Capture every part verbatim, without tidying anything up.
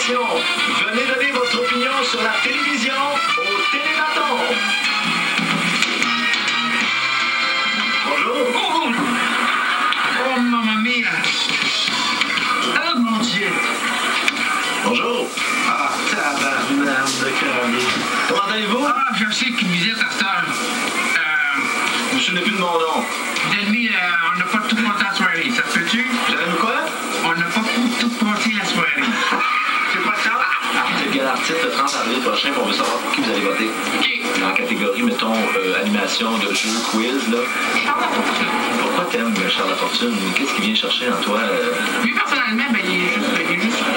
nomination. Venez donner votre opinion sur la télévision au Télématon. Bonjour. Oh, oh mamma mia. Oh mon Dieu. Bonjour. Ah, tabarnak de cravie. Comment allez-vous? Ah, je sais qui visite à cette heure. Euh, Je me souviens plus de mon nom. Denis, euh, on n'a pas tout porté la soirée, ça se peut-tu? J'aime quoi? On n'a pas tout porté la soirée. C'est pas ça? C'est quel article le trente avril prochain qu'on veut savoir pour qui vous allez voter? OK. Dans la catégorie, mettons, euh, animation de jeu, quiz, là. Charles Lafortune. Pourquoi t'aimes Charles Lafortune? Qu'est-ce qui vient chercher en toi? Euh... Lui, personnellement, ben, il est juste, il est juste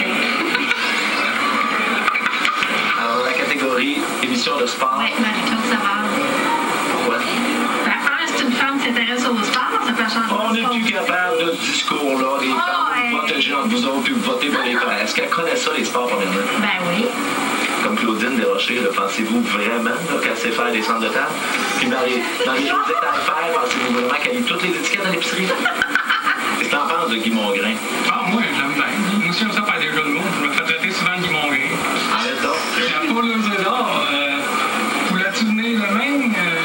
Alors, dans la catégorie émission de sport. Oui, Marie-Claude Savard. Pourquoi? Ben, un, c'est une femme qui s'intéresse au sport, ça peut changer. On n'est plus capable de ce discours-là, des Oh, femmes hey. vous protégez entre vous autres puis vous votez pour les femmes. Est-ce qu'elle connaît ça, les sports, premièrement? Ben oui. Comme Claudine Desrochers, là, pensez-vous vraiment là, qu'elle sait faire des centres de table? Puis Marie, Marie-Josette Taillefer, pensez-vous vraiment qu'elle lit toutes les étiquettes dans l'épicerie? Qu'est-ce que t'en penses de Guy Mongrain? Ah, moi, j'aime bien. Moi aussi, j'aime ça faire des jeux de mots. Je me fais traiter souvent de Guy Mongrain. Arrête donc. La poule aux œufs d'or, euh, voulais-tu venir demain? Euh...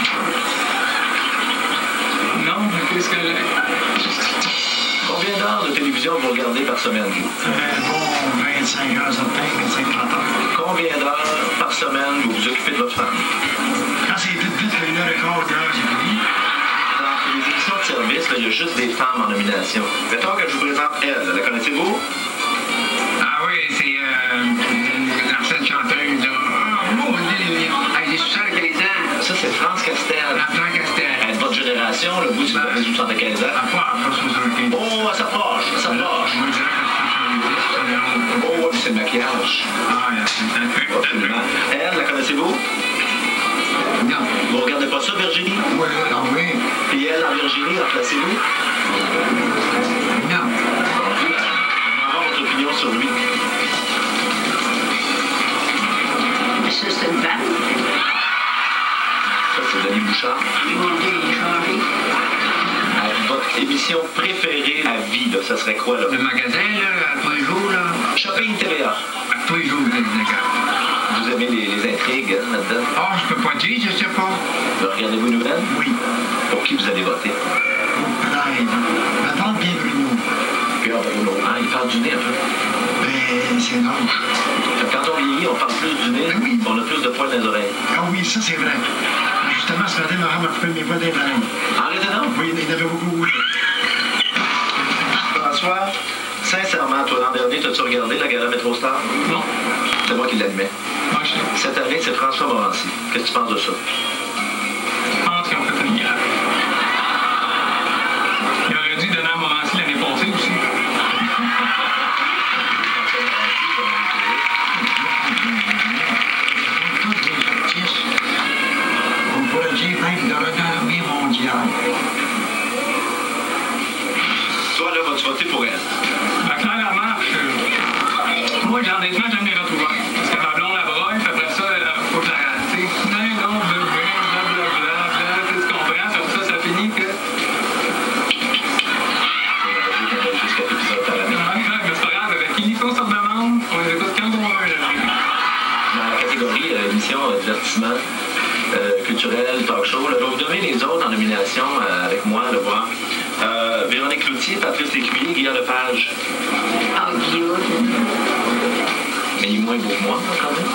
Non, mais qu'est-ce que j'ai? Combien d'heures de télévision vous regardez par semaine? un bon vingt-cinq heures, certain, vingt-cinq à trente heures. Combien d'heures par semaine vous vous occupez de votre femme? Quand c'est vite, vite, une heure et quart, deux heures, c'est fini. Dans les émissions de service, là, il y a juste des femmes en nomination. Mettons que je vous présente elle. La connaissez-vous? Ah oui, c'est euh, l'ancienne chanteuse, là. Ah, mon Dieu! Elle est soixante-quinze ans. Ça, c'est France Castel. L'enfant Castel. Elle est de votre génération, le bout du soixante-quinze ans. À part, à part soixante-quinze. Oh, elle s'approche, elle s'approche. Moi, je dirais que c'est soixante-dix, Oh, puis c'est le maquillage. Ah, c'est un peu. Absolument. Elle, la connaissez-vous? Non. Vous regardez pas ça, Virginie? Oui, ah oui. Puis elle, en Virginie, la placez-vous? Non. On va avoir votre opinion sur lui. Ça, c'est une femme. Ça, c'est Denis Bouchard. Mon Dieu, il est changé. À votre émission préférée à vie, là, ça serait quoi, là? Le magasin, là, à tous les jours, là. Shopping T V A. À tous les jours, là, d'accord. Vous aimez les, les intrigues hein, là-dedans? Ah, je peux pas dire, je sais pas. Regardez-vous une nouvelle? Oui. Pour qui vous allez voter? Peut-être. Ma tante bien Bruno. Pierre Bruno. Ah, il parle du nez un peu. Ben, c'est l'âge. Fait que quand on vieillit, on parle plus du nez, Ben oui. on a plus de poils dans les oreilles. Ah oui, ça, c'est vrai. Justement, ce matin, ma femme m'a coupé mes poils dans les oreilles. Arrêtez donc! Oui, il y en avait beaucoup. François, sincèrement, toi, l'an dernier, t'as-tu regardé la gala Métro Star? Non. C'est moi qui l'animais. Moi, je sais. Cette année, c'est François Morancy. Qu'est-ce que tu penses de ça? Je pense qu'ils ont fait une grave. Il aurait dû donner à Morancy l'année passée aussi. On pourrait dire même de renommée mondiale. Toi, là, vas-tu voter pour elle? La Claire Lamarche, euh, moi, honnêtement, j'aime les retrouvailles. Parce que ma blonde la broye, puis après ça, il faut que je la rate. Tu sais, non, non, blablabla, bla, tu sais, tu comprends? Après ça, ça finit que. Jusqu'à l'épisode par l'année. Ah, mais c'est pas grave, avec qui faut ça demande, on les écoute quand on veut. Dans la catégorie euh, émission euh, divertissement euh, culturel, talk show, là, je vais vous donner les autres en nomination euh, avec moi, le voir. Euh, Véronique Cloutier, Patrice Lécuyer, Guillaume Lepage. Ah, Guillaume. Mais il est moins beau que moi, quand même.